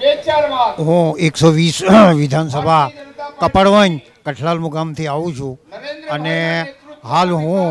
હું 120 વિધાનસભા કપડવંજ કઠલાલ મુકામથી આવું છું અને હાલ હું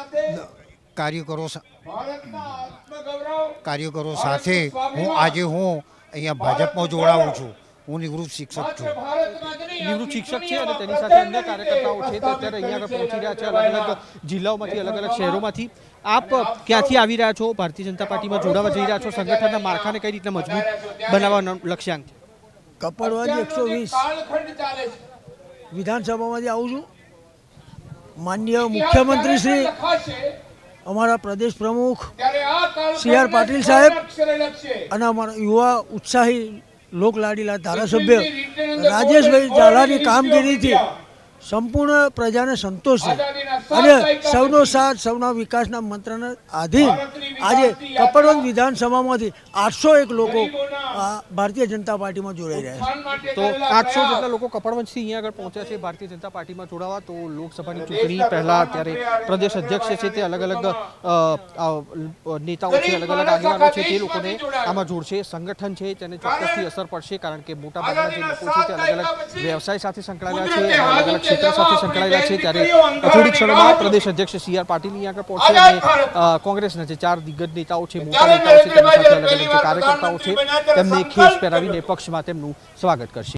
કાર્યકરો સાથે આજે હું અહીંયા ભાજપમાં જોડાઉં છું। હું નિવૃત્ત શિક્ષક છું। નિવૃત્ત શિક્ષક છે અને તેની સાથે અન્ય કાર્યકર્તાઓ છે તે અત્યારે અહીંયા આગળ પહોંચી રહ્યા છે અલગ અલગ જિલ્લાઓમાંથી અલગ અલગ શહેરોમાંથી। આપ ક્યાંથી આવી રહ્યા છો? ભારતીય જનતા પાર્ટીમાં જોડાવા જઈ રહ્યા છો? સંગઠનના માળખાને કઈ રીતના મજબૂત બનાવવાનો લક્ષ્યાંક છે? કપડવંજ 120 વિધાનસભામાંથી આવું છું। માનનીય મુખ્યમંત્રી શ્રી અમારા પ્રદેશ પ્રમુખ CR પાટીલ સાહેબ અને અમારા યુવા ઉત્સાહી લોકલાડીલા ધારાસભ્ય રાજેશભાઈ ઝાલાની કામગીરીથી સંપૂર્ણ પ્રજાને સંતોષ છે અને સૌનો સાથ સૌના વિકાસના મંત્રને આધીન આજે કપડવંજ વિધાનસભામાંથી 801 લોકો ભારતીય જનતા પાર્ટીમાં જોડાઈ રહ્યા છે। તો 800 જેટલા લોકો કપડવંજથી અહીંયા આગળ પહોંચ્યા છે ભારતીય જનતા પાર્ટીમાં જોડાવા। તો લોકસભાની ચૂંટણી પહેલા અત્યારે પ્રદેશ અધ્યક્ષ છે તે અલગ અલગ નેતાઓ છે અલગ અલગ આગેવાનો છે તે લોકોને આમાં જોડશે। સંગઠન છે તેને ચોક્કસથી અસર પડશે કારણ કે મોટાભાગના જે લોકો છે તે અલગ અલગ વ્યવસાય સાથે સંકળાયેલા છે અલગ અલગ ક્ષેત્ર સાથે સંકળાયેલા છે। ત્યારે થોડીક ક્ષણોમાં પ્રદેશ અધ્યક્ષ CR પાટીલ અહીંયા આગળ પહોંચશે અને કોંગ્રેસના જે 4 દિગ્ગજ નેતાઓ છે મોટા નેતાઓ છે તેમની સાથે અલગ અલગ જે કાર્યકર્તાઓ છે તેમને ખેસ પહેરાવીને પક્ષમાં તેમનું સ્વાગત કરશે।